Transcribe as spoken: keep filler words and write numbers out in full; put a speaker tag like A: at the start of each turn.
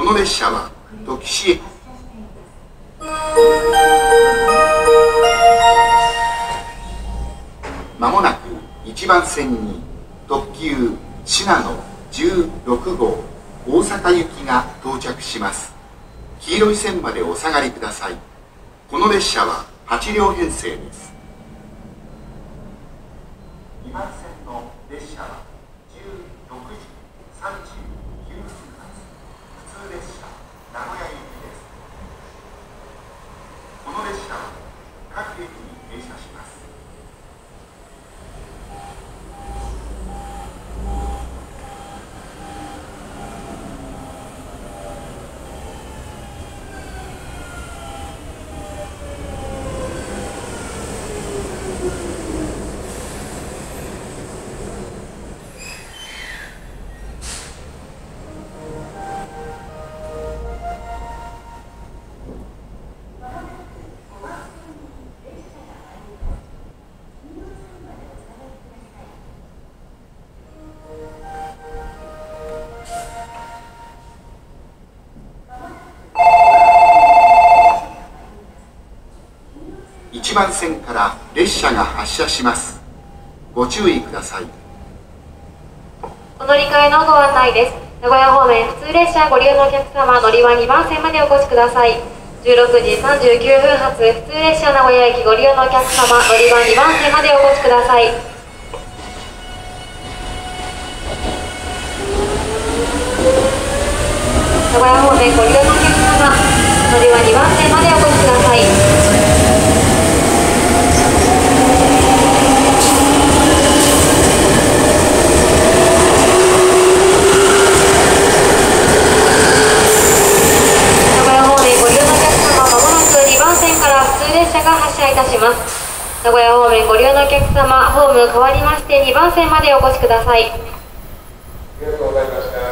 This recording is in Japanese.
A: の列車は土岐市駅。まもなくいちばん線に特急信濃じゅうろくごう大阪行きが到着します。黄色い線までお下がりください。この列車ははちりょう編成です。にばん線の列車はじゅうろくじさんじゅうきゅうふん発普通列車名古屋行きです。この列車は各駅に停車します。いちばん線から列車が発車します。ご注意ください。
B: お乗り換えのご案内です。名古屋方面普通列車ご利用のお客様、乗り場にばん線までお越しください。じゅうろくじさんじゅうきゅうふん発普通列車名古屋駅ご利用のお客様、乗り場にばん線までお越しください。名古屋方面ご利用のお客様、乗り場にばん線までお越しください。名古屋方面ご利用のお客様、ホーム変わりましてにばん線までお越しください。
C: ありがとうございました。